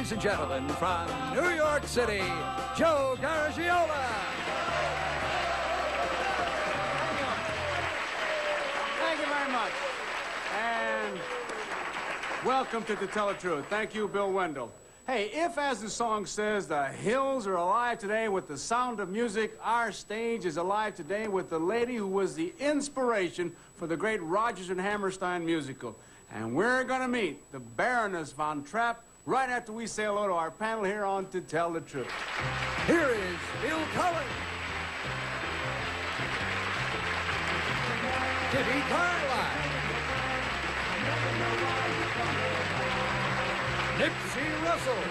ladies and gentlemen, from New York City, Joe Garagiola. Thank you very much. And welcome to Tell the Truth. Thank you, Bill Wendell. Hey, if, as the song says, the hills are alive today with the sound of music, our stage is alive today with the lady who was the inspiration for the great Rodgers and Hammerstein musical. And we're going to meet the Baroness von Trapp right after we say hello to our panel here on To Tell the Truth. Here is Bill Cullen, Kitty Carlisle, Nipsey Russell,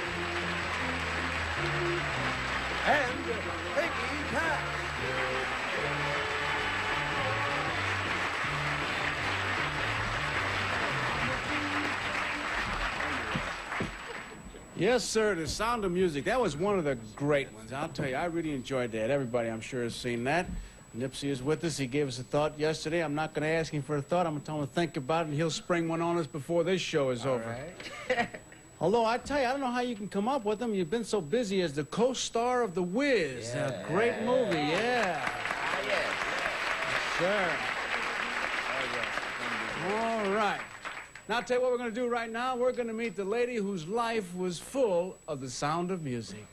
and Peggy Cass. Yes, sir, The Sound of Music. That was one of the great ones. I'll tell you, I really enjoyed that. Everybody, I'm sure, has seen that. Nipsey is with us. He gave us a thought yesterday. I'm not going to ask him for a thought. I'm going to tell him to think about it, and he'll spring one on us before this show is over. Right. Although, I tell you, I don't know how you can come up with them. You've been so busy as the co-star of The Wiz. Yeah. A great movie, yeah. Yes. Sure. Oh, yes. All right. Now, I'll tell you what we're going to do right now. We're going to meet the lady whose life was full of the sound of music.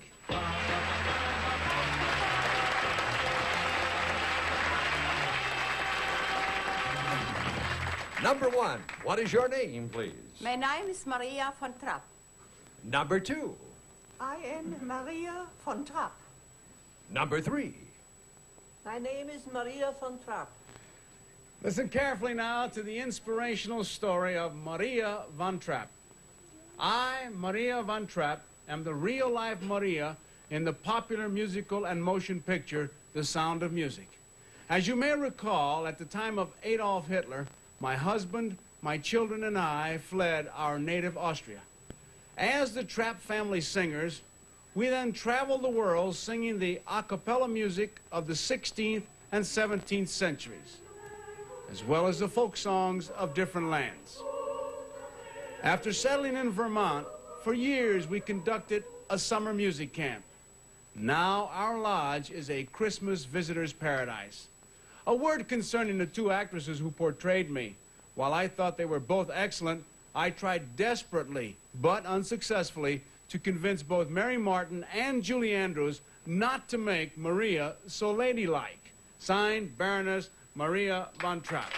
Number one, what is your name, please? My name is Maria von Trapp. Number two. I am Maria von Trapp. Number three. My name is Maria von Trapp. Listen carefully now to the inspirational story of Maria von Trapp. I, Maria von Trapp, am the real-life Maria in the popular musical and motion picture, The Sound of Music. As you may recall, at the time of Adolf Hitler, my husband, my children, and I fled our native Austria. As the Trapp family singers, we then traveled the world singing the a cappella music of the 16th and 17th centuries, as well as the folk songs of different lands. After settling in Vermont, for years we conducted a summer music camp. Now our lodge is a Christmas visitor's paradise. A word concerning the two actresses who portrayed me. While I thought they were both excellent, I tried desperately, but unsuccessfully, to convince both Mary Martin and Julie Andrews not to make Maria so ladylike. Signed, Baroness Maria von Trapp.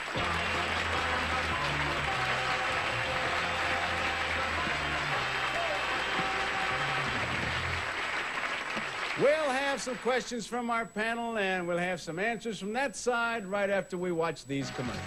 We'll have some questions from our panel, and we'll have some answers from that side right after we watch these commercials.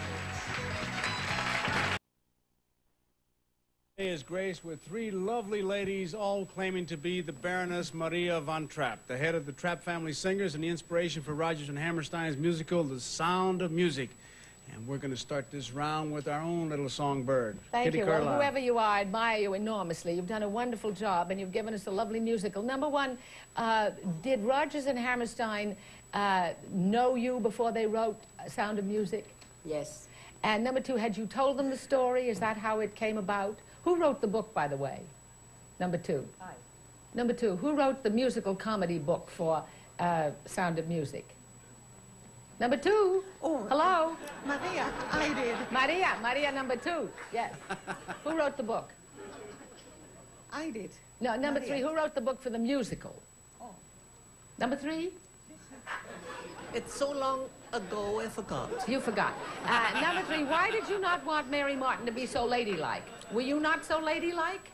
Today is graced with three lovely ladies, all claiming to be the Baroness Maria von Trapp, the head of the Trapp family singers and the inspiration for Rodgers and Hammerstein's musical, The Sound of Music. And we're going to start this round with our own little songbird. Thank Kitty you. Carlisle. Well, whoever you are, I admire you enormously. You've done a wonderful job, and you've given us a lovely musical. Number one, did Rodgers and Hammerstein know you before they wrote Sound of Music? Yes. And number two, had you told them the story? Is that how it came about? Who wrote the book, by the way? Number two. I. Number two, who wrote the musical comedy book for Sound of Music? Number two. Oh, hello? Maria, I did. Maria number two, yes. Who wrote the book? I did. No, number Maria. three, who wrote the book for the musical? Oh. Number three? It's so long ago, I forgot. You forgot. Number three, why did you not want Mary Martin to be so ladylike? Were you not so ladylike?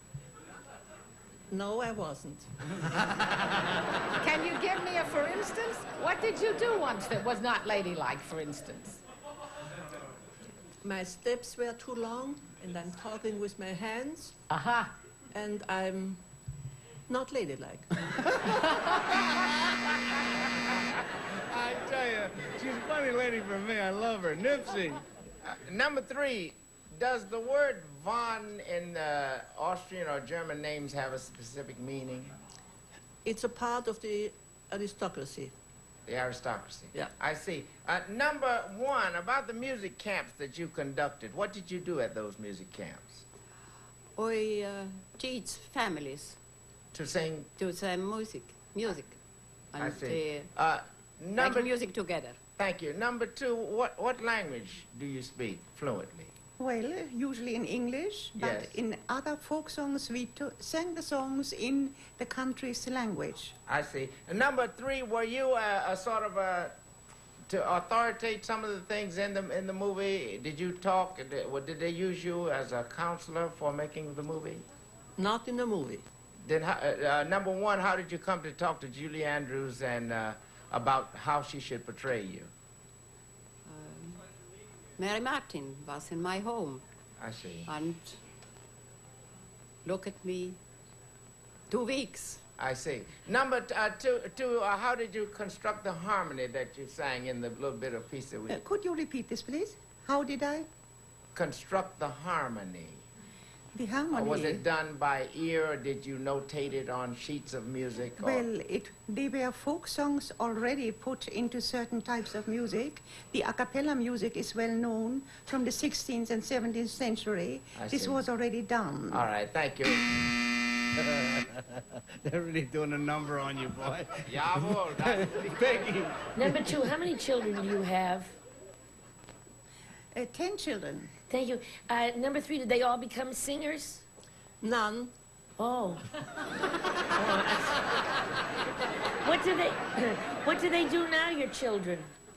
No, I wasn't. Can you give me a for instance? What did you do once that was not ladylike, for instance? My steps were too long, and I'm talking with my hands, Aha. and I'm not ladylike. I tell you, she's a funny lady for me. I love her. Nipsey. Number three, does the word von in Austrian or German names have a specific meaning? It's a part of the aristocracy. The aristocracy. Yeah. I see. Number one, about the music camps that you conducted. What did you do at those music camps? I teach families To sing? to sing music. I And see. make music together. Thank you. Number two, what language do you speak fluently? Well, usually in English, but Yes. in other folk songs we sang the songs in the country's language. I see. And number three, were you a sort of to authoritate some of the things in the movie? Did you talk? Did they use you as a counselor for making the movie? Not in the movie. Then, number one, how did you come to talk to Julie Andrews and about how she should portray you? Mary Martin was in my home I see. and look at me 2 weeks. I see. Number two, how did you construct the harmony that you sang in the little bit of piece that we Could you repeat this, please? How did I? construct the harmony? The Or harmony. was it done by ear, or did you notate it on sheets of music? Or? Well, they were folk songs already put into certain types of music. The a cappella music is well known from the 16th and 17th century. I This see. was already done. All right, thank you. They're really doing a number on you, boy. Jawohl. Peggy. Number two, how many children do you have? 10 children. Thank you. Number three, did they all become singers? None. Oh. What do they what do they do now, your children?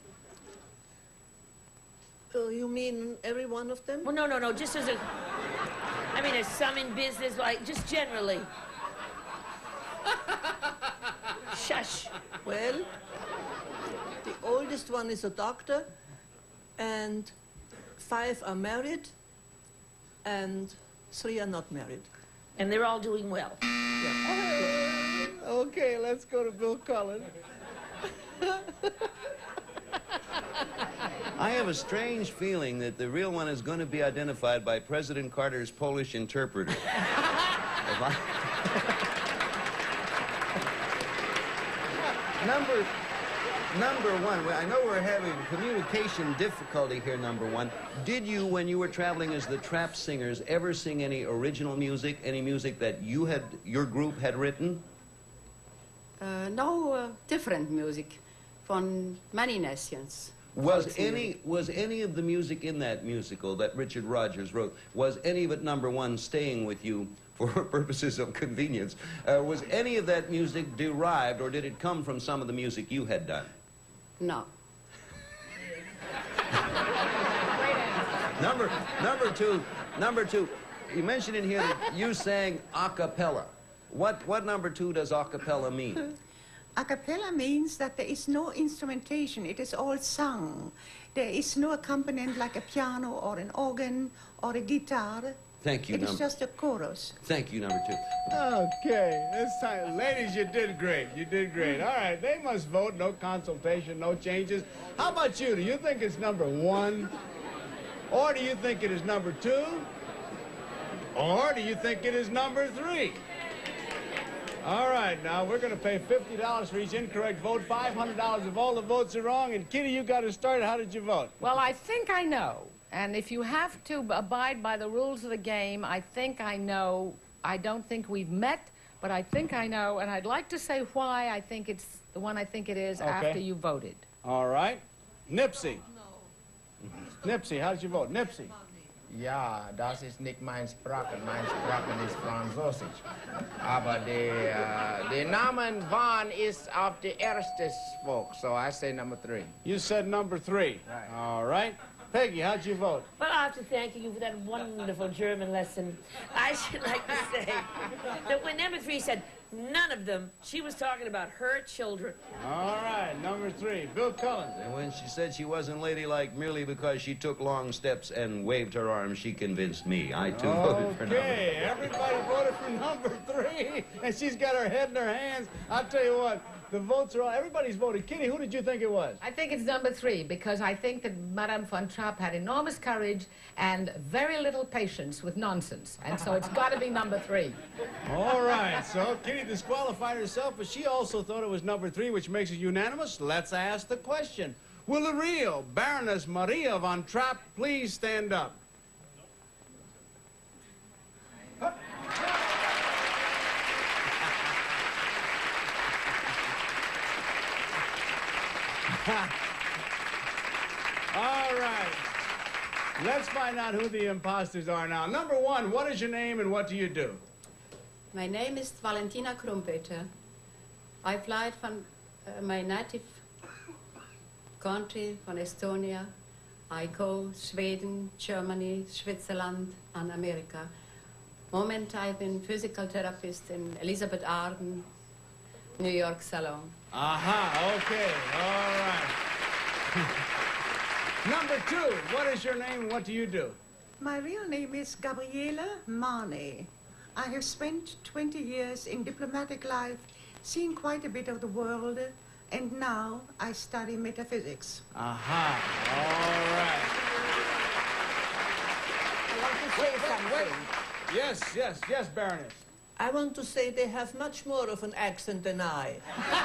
You mean every one of them? Well, no, just as a I mean, there's some in business, like, just generally. Shush. Well, the oldest one is a doctor, and 5 are married, and 3 are not married. And they're all doing well. Okay, let's go to Bill Cullen. I have a strange feeling that the real one is going to be identified by President Carter's Polish interpreter. Number one, I know we're having communication difficulty here, number one. Did you, when you were traveling as the Trap Singers, ever sing any original music, any music that your group had written? No different music from many nations. Was any of the music in that musical that Richard Rodgers wrote, was any of it, number one, staying with you for purposes of convenience? Was any of that music derived, or did it come from some of the music you had done? No. Number two, you mentioned in here that you sang a cappella. What number two does a cappella mean? A cappella means that there is no instrumentation, it is all sung. There is no accompaniment like a piano or an organ or a guitar. Thank you, It is just a chorus. Thank you, number two. Okay, this time, ladies, you did great. You did great. All right, they must vote. No consultation, no changes. How about you? Do you think it's number one? Or do you think it is number two? Or do you think it is number three? All right, now we're going to pay $50 for each incorrect vote, $500 if all the votes are wrong. And Kitty, you got us started. How did you vote? Well, I think I know. And if you have to abide by the rules of the game, I think I know. I don't think we've met, but I think I know. And I'd like to say why I think it's the one I think it is after you voted. All right. Nipsey. No. Nipsey, how did you vote? Nipsey. Ja, das ist nicht meine Sprache. Meine Sprache ist Französisch. Aber der Namen Van ist auf der erste Spok, so I say number three. You said number three. Right. All right. Peggy, how'd you vote? Well, I have to thank you for that wonderful German lesson. I should like to say that when number three said none of them, she was talking about her children. All right, number three, Bill Collins. And when she said she wasn't ladylike merely because she took long steps and waved her arms, she convinced me. I, too, voted for number Okay, everybody voted for number three, and she's got her head in her hands. I'll tell you what, the votes are all, everybody's voted. Kitty, who did you think it was? I think it's number three because I think that Madame von Trapp had enormous courage and very little patience with nonsense. And so it's got to be number three. All right, so Kitty disqualified herself, but she also thought it was number three, which makes it unanimous. Let's ask the question. Will the real Baroness Maria von Trapp please stand up? All right. Let's find out who the imposters are now. Number one, what is your name and what do you do? My name is Valentina Krumpeter. I applied from my native country, from Estonia. I go Sweden, Germany, Switzerland, and America. Moment I've been physical therapist in Elizabeth Arden, New York salon. Aha, okay, all right. Number two, what is your name and what do you do? My real name is Gabriela Mane. I have spent 20 years in diplomatic life, seen quite a bit of the world, and now I study metaphysics. Aha, all right. I want to say something. Yes, Baroness. I want to say they have much more of an accent than I.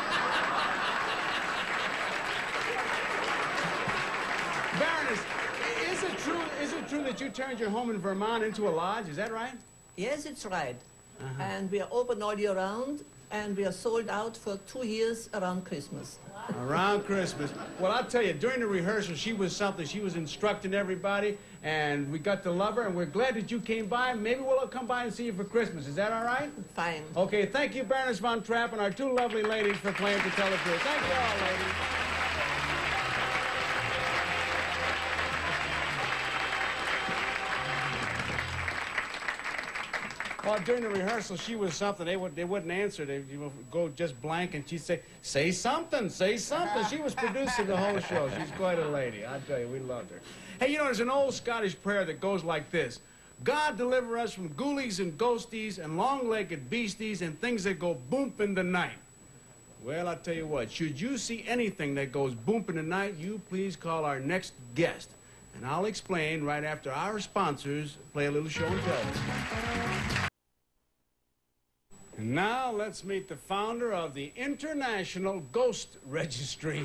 Baroness, is it true that you turned your home in Vermont into a lodge? Is that right? Yes, it's right. And we are open all year round, and we are sold out for 2 years around Christmas. Around Christmas. Well, I'll tell you, during the rehearsal, she was something. She was instructing everybody, and we got to love her, and we're glad that you came by. Maybe we'll come by and see you for Christmas. Is that all right? Fine. Okay, thank you, Baroness Von Trapp, and our two lovely ladies for playing to tell the truth. Thank you all, ladies. Well, during the rehearsal, she was something. They wouldn't answer. They would go just blank, and she'd say something, say something. She was producing the whole show. She's quite a lady. I tell you, we loved her. Hey, you know, there's an old Scottish prayer that goes like this. God deliver us from ghoulies and ghosties and long-legged beasties and things that go boomp in the night. Well, I tell you what, should you see anything that goes boomp in the night, you please call our next guest. And I'll explain right after our sponsors play a little show and tell. And now let's meet the founder of the International Ghost Registry.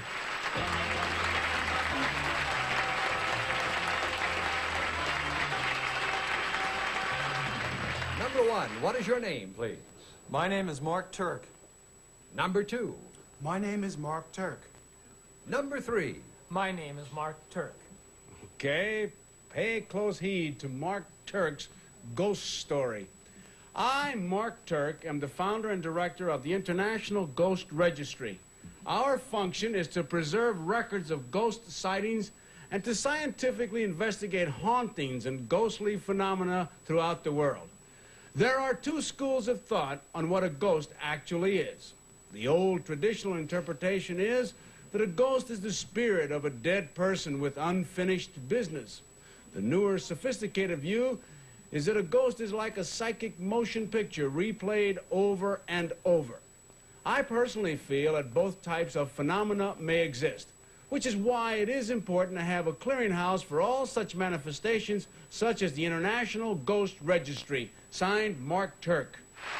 Number one, what is your name, please? My name is Mark Turk. Number two. My name is Mark Turk. Number three. My name is Mark Turk. Okay, pay close heed to Mark Turk's ghost story. I, Mark Turk, am the founder and director of the International Ghost Registry. Our function is to preserve records of ghost sightings and to scientifically investigate hauntings and ghostly phenomena throughout the world. There are two schools of thought on what a ghost actually is. The old traditional interpretation is that a ghost is the spirit of a dead person with unfinished business. The newer, sophisticated view is that a ghost is like a psychic motion picture replayed over and over. I personally feel that both types of phenomena may exist, which is why it is important to have a clearinghouse for all such manifestations, such as the International Ghost Registry. Signed, Mark Turk.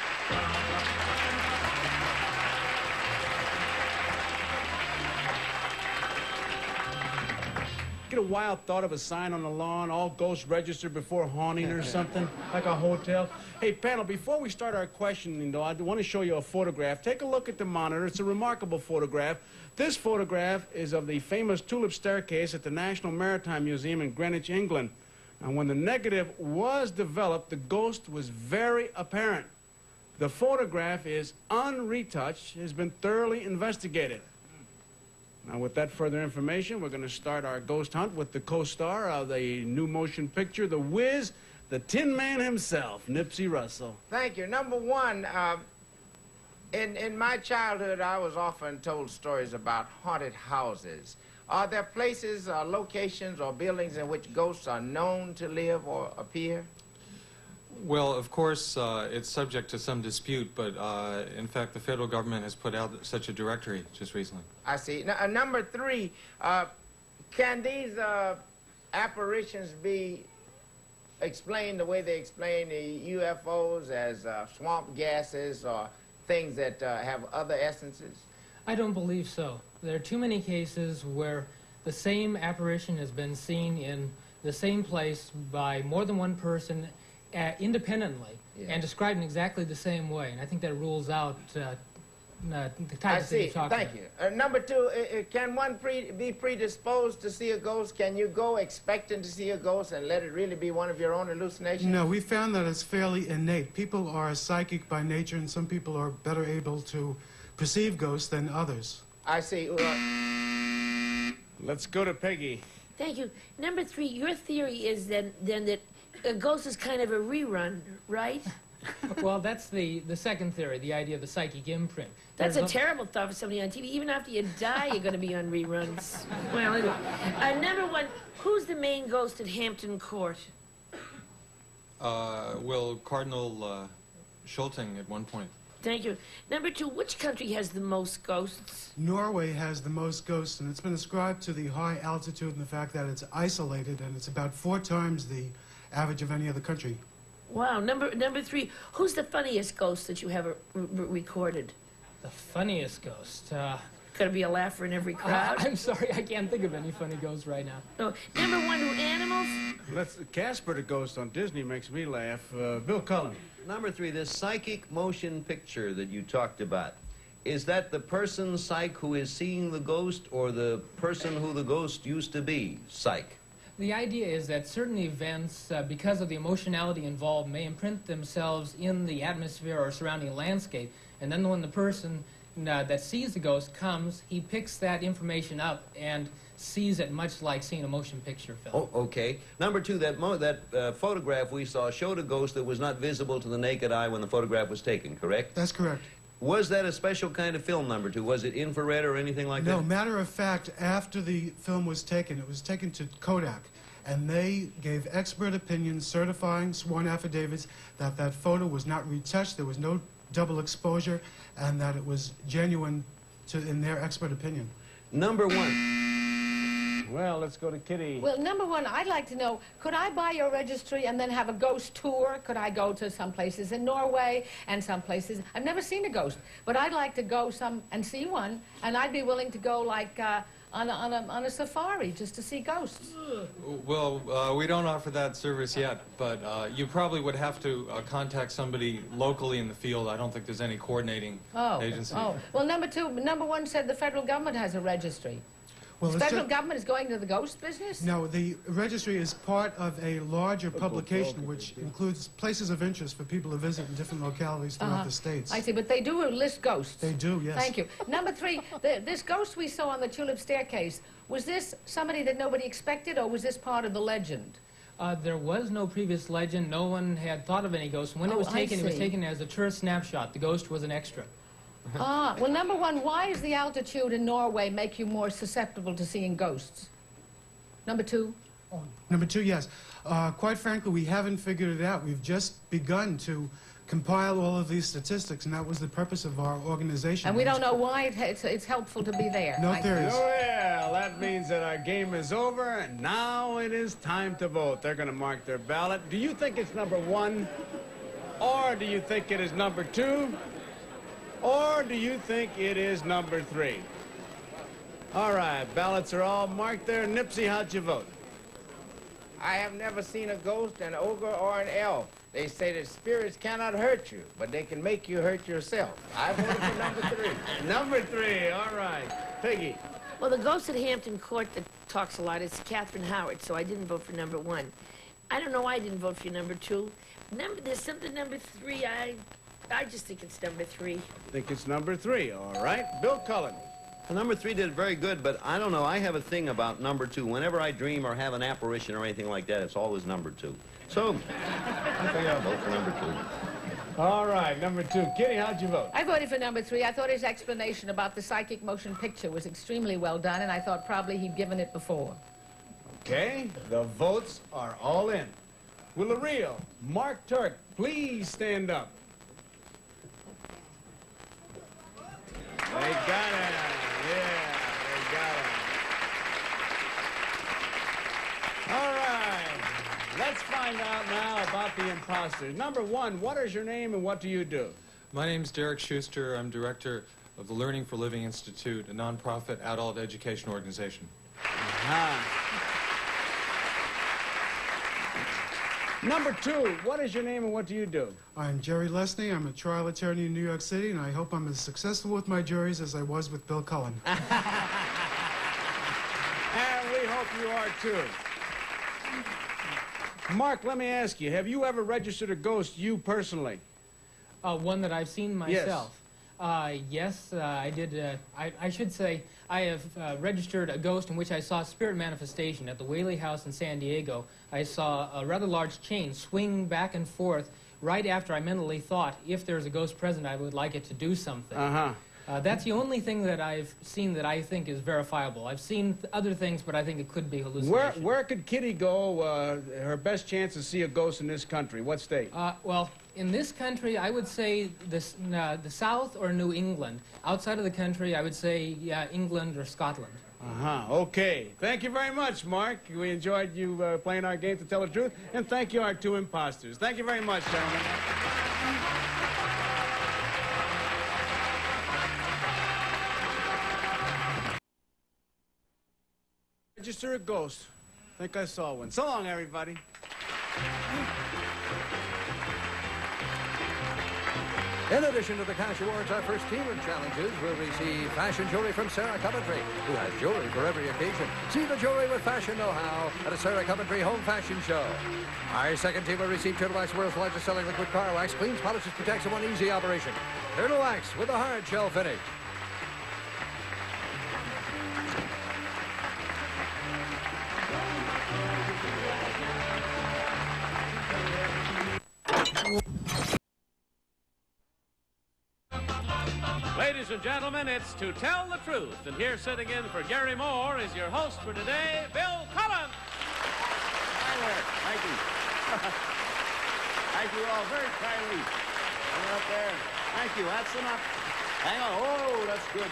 Get a wild thought of a sign on the lawn, all ghosts registered before haunting or something, like a hotel. Hey, panel, before we start our questioning, though, I want to show you a photograph. Take a look at the monitor. It's a remarkable photograph. This photograph is of the famous tulip staircase at the National Maritime Museum in Greenwich, England. And when the negative was developed, the ghost was very apparent. The photograph is unretouched, has been thoroughly investigated. Now, with that further information, we're going to start our ghost hunt with the co-star of the new motion picture, The Wiz, the Tin Man himself, Nipsey Russell. Thank you. Number one, in my childhood, I was often told stories about haunted houses. Are there places, locations, or buildings in which ghosts are known to live or appear? Well, of course, it's subject to some dispute, but in fact, the federal government has put out such a directory just recently. I see. Now, number three, can these apparitions be explained the way they explain the UFOs as swamp gases or things that have other essences? I don't believe so. There are too many cases where the same apparition has been seen in the same place by more than one person independently and described in exactly the same way. And I think that rules out the type I of thing see. you're talking Thank about. you. Number two, can one be predisposed to see a ghost? Can you go expecting to see a ghost and let it really be one of your own hallucinations? No, we found that it's fairly innate. People are psychic by nature, and some people are better able to perceive ghosts than others. I see. Let's go to Peggy. Thank you. Number three, your theory is then that a ghost is kind of a rerun, right? Well, that's the second theory, the idea of the psychic imprint. That's There's a terrible thought for somebody on TV. Even after you die, you're going to be on reruns. Well, anyway. Number one, who's the main ghost at Hampton Court? Well, Cardinal Schulting at one point. Thank you. Number two, which country has the most ghosts? Norway has the most ghosts, and it's been ascribed to the high altitude and the fact that it's isolated, and it's about 4 times the average of any other country. Wow. Number three, who's the funniest ghost that you have recorded? The funniest ghost. Got to be a laugher in every crowd. I'm sorry, I can't think of any funny ghosts right now. Oh, number one, do animals? Casper the Ghost on Disney makes me laugh. Bill Cullen. Number three, this psychic motion picture that you talked about, is that the person, psych, who is seeing the ghost, or the person who the ghost used to be, psych? The idea is that certain events, because of the emotionality involved, may imprint themselves in the atmosphere or surrounding landscape, and then when the person that sees the ghost comes, he picks that information up and sees it much like seeing a motion picture film. Oh, okay. Number two, that photograph we saw showed a ghost that was not visible to the naked eye when the photograph was taken, correct? That's correct. Was that a special kind of film, number two? Was it infrared or anything like that? No, matter of fact, after the film was taken, it was taken to Kodak, and they gave expert opinions, certifying sworn affidavits that that photo was not retouched, there was no double exposure, and that it was genuine in their expert opinion. Number one. Well, let's go to Kitty. Well, number one, I'd like to know, could I buy your registry and then have a ghost tour? Could I go to some places in Norway and some places? I've never seen a ghost, but I'd like to go and see one, and I'd be willing to go like on a safari just to see ghosts. Well, we don't offer that service yet, but you probably would have to contact somebody locally in the field. I don't think there's any coordinating agency. Oh, well, number one said the federal government has a registry. Well, the federal government is going to the ghost business? No, the registry is part of a larger publication which includes places of interest for people to visit in different localities throughout the states. I see, but they do list ghosts. They do, yes. Thank you. Number three, this ghost we saw on the tulip staircase, was this somebody that nobody expected, or was this part of the legend? There was no previous legend. No one had thought of any ghosts. When it was taken as a tourist snapshot. The ghost was an extra. Well, number one, why does the altitude in Norway make you more susceptible to seeing ghosts? Number two? Number two, yes. Quite frankly, we haven't figured it out. We've just begun to compile all of these statistics, and that was the purpose of our organization. And we don't know why it's helpful to be there. No theories. Oh, well, that means that our game is over, and now it is time to vote. They're going to mark their ballot. Do you think it's number one? Or do you think it is number two? Or do you think it is number three? All right, ballots are all marked there. Nipsey, how'd you vote? I have never seen a ghost, an ogre, or an elf. They say that spirits cannot hurt you, but they can make you hurt yourself. I voted for number three. Number three, all right. Peggy. Well, the ghost at Hampton Court that talks a lot is Catherine Howard, so I didn't vote for number one. I don't know why I didn't vote for number two. There's something number three, I just think it's number three. Think it's number three, all right. Bill Cullen. Well, number three did very good, but I don't know. I have a thing about number two. Whenever I dream or have an apparition or anything like that, it's always number two. So, I think I'll vote for number two. All right, number two. Kitty, how'd you vote? I voted for number three. I thought his explanation about the psychic motion picture was extremely well done, and I thought probably he'd given it before. Okay, the votes are all in. Will the real Mark Turk please stand up? They got him. Yeah, they got him. All right. Let's find out now about the imposters. Number one, what is your name and what do you do? My name's Derek Schuster. I'm director of the Learning for Living Institute, a nonprofit adult education organization. Number 2, what is your name and what do you do? I'm Jerry Lesney. I'm a trial attorney in New York City, and I hope I'm as successful with my juries as I was with Bill Cullen. And we hope you are too. Mark, let me ask you, have you ever registered a ghost, you personally? One that I've seen myself. Yes, I did. I should say I have registered a ghost in which I saw spirit manifestation at the Whaley House in San Diego. I saw a rather large chain swing back and forth right after I mentally thought, if there's a ghost present, I would like it to do something. That's the only thing that I've seen that I think is verifiable. I've seen other things, but I think it could be hallucination. Where could Kitty go, her best chance to see a ghost in this country? What state? Well, in this country, I would say this, the South or New England. Outside of the country, I would say England or Scotland. Okay. Thank you very much, Mark. We enjoyed you playing our game to tell the truth. And thank you, our 2 imposters. Thank you very much, gentlemen. Register a ghost. I think I saw one. So long, everybody. In addition to the cash awards, our first team of challenges will receive fashion jewelry from Sarah Coventry, who has jewelry for every occasion. See the jewelry with fashion know-how at a Sarah Coventry home fashion show. Our second team will receive Turtle Wax, world's largest selling liquid car wax, cleans, polishes, protects in one easy operation. Turtle Wax with a hard shell finish. Ladies and gentlemen, it's To Tell the Truth. And here sitting in for Gary Moore is your host for today, Bill Cullen. Hi there. Thank you. Thank you all very kindly. Hang up there. Thank you. That's enough. Hang on. Oh, that's good.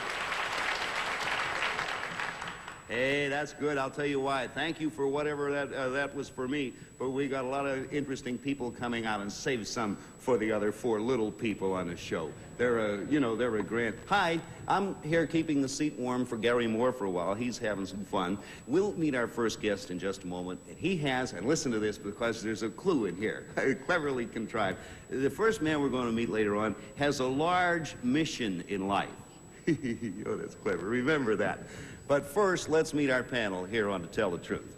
Hey, that's good. I'll tell you why. Thank you for whatever that was for me. But we got a lot of interesting people coming out, and save some for the other 4 little people on the show. They're a grand. Hi, I'm here keeping the seat warm for Gary Moore for a while. He's having some fun. We'll meet our first guest in just a moment. And he has, and listen to this because there's a clue in here, cleverly contrived. The first man we're going to meet later on has a large mission in life. Oh, that's clever. Remember that. But first, let's meet our panel here on To Tell the Truth.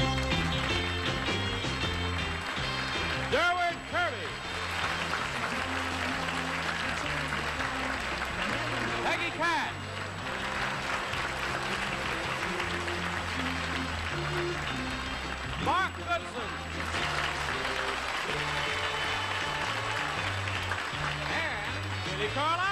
Derwin Kirby. Peggy Cash. Mark Goodson. And Kitty Carlisle.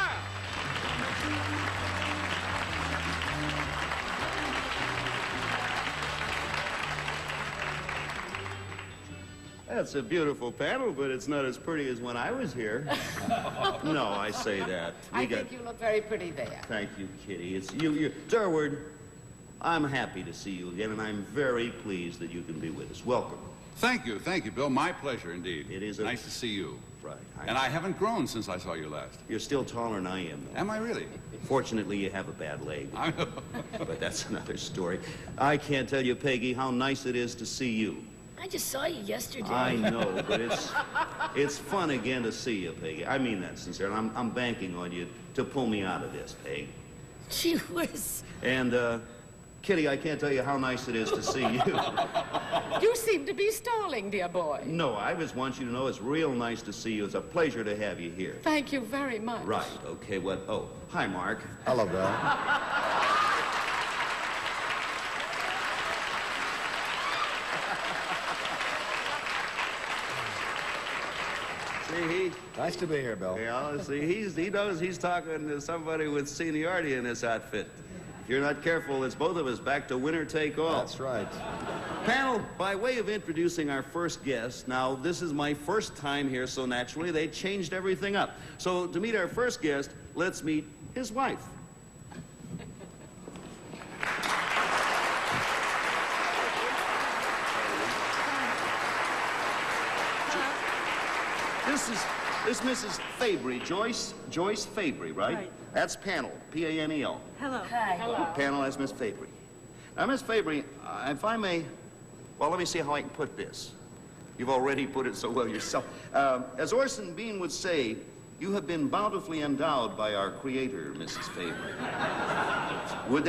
That's a beautiful panel, but it's not as pretty as when I was here. No, I say that. I think you look very pretty there. Thank you, Kitty. It's you. Durward, I'm happy to see you again, and I'm very pleased that you can be with us. Welcome. Thank you, Bill. My pleasure indeed. It is nice to see you. Right. And I haven't grown since I saw you last. You're still taller than I am, though. Am I really? Fortunately, you have a bad leg. But that's another story. I can't tell you, Peggy, how nice it is to see you. I just saw you yesterday. I know, but it's fun again to see you, Peggy. I mean that sincerely. I'm banking on you to pull me out of this, Peg. Gee whiz. And, Kitty, I can't tell you how nice it is to see you. You seem to be stalling, dear boy. No, I just want you to know it's real nice to see you. It's a pleasure to have you here. Thank you very much. Right, okay, what? Oh, hi, Mark. Hello, Bill. See, nice to be here, Bill. Yeah, see, he knows he's talking to somebody with seniority in this outfit. If you're not careful, it's both of us back to winner take all. That's right. Panel, by way of introducing our first guest, now this is my first time here, so naturally they changed everything up. So to meet our first guest, let's meet his wife. This is Mrs. Fabry, Joyce Fabry, right? Right. That's Panel, P-A-N-E-L. Hello. Hi. Hello. Panel, that's Miss Fabry. Now, Miss Fabry, if I may, well, let me see how I can put this. You've already put it so well yourself. As Orson Bean would say, you have been bountifully endowed by our Creator, Mrs. Faber. Would